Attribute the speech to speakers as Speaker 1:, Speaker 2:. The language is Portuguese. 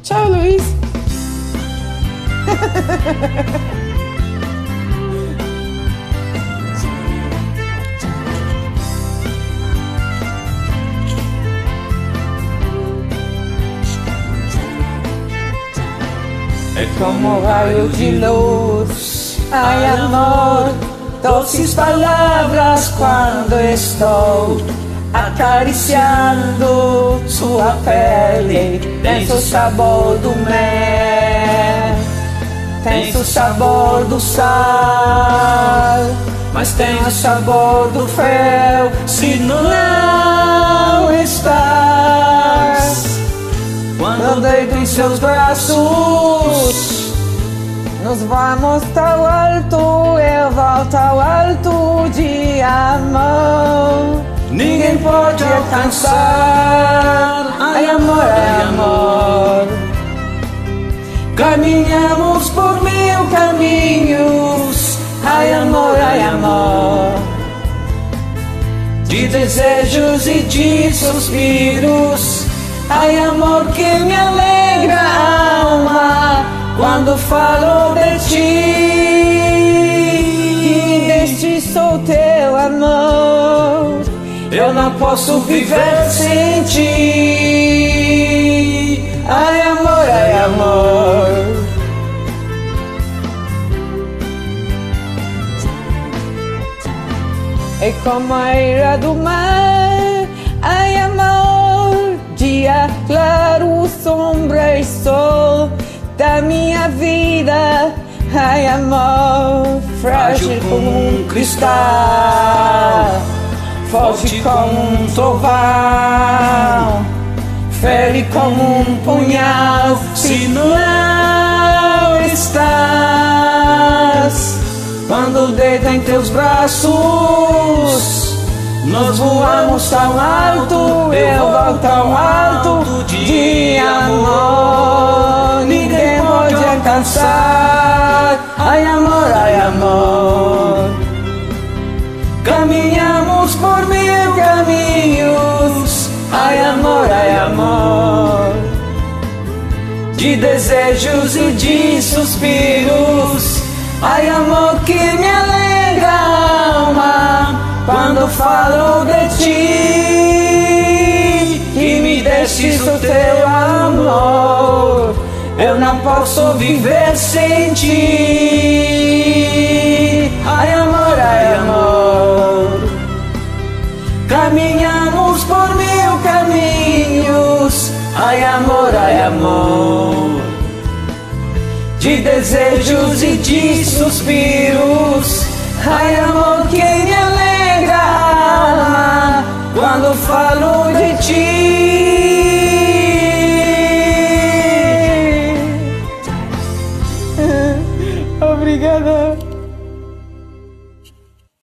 Speaker 1: Tchau, Luiz.
Speaker 2: É como um raio de luz, ai amor, doces palavras quando estou acariciando sua pele. Tens o sabor do mel, tens o sabor do sal, mas tens o sabor do fel se não estás. Quando deito em seus braços,
Speaker 1: Nos vamos tão alto, eu volto ao alto de amor.
Speaker 2: ninguém pode alcançar. Ai amor, ai amor. Caminhamos por 1000 caminhos. Ai amor, ai amor. De desejos e de suspiros. Ai amor, que me alegra a alma quando falo de ti.
Speaker 1: E deste sou teu amor.
Speaker 2: Eu não posso viver sem ti. Ai amor, ai amor.
Speaker 1: É como a ira do mar, ai amor. Dia claro, sombra e sol da minha vida, ai amor. Frágil como um cristal,
Speaker 2: Forte como um trovão, fere como um punhal se não estás. Quando deito em teus braços, nós voamos tão alto, eu vou tão alto de amor. Ninguém pode alcançar. Ai amor, ai amor. Caminhamos por 1000 caminhos. Ai amor, ai amor. De desejos e de suspiros. Ai amor, que me alegra a alma quando falo de ti. Que me destes o teu amor. Eu não posso viver sem ti. Ai amor, ai amor. Caminhamos por 1000 caminhos. Ai amor, ai amor. De desejos e de suspiros. Ai amor, que me alegra a alma quando falo de ti.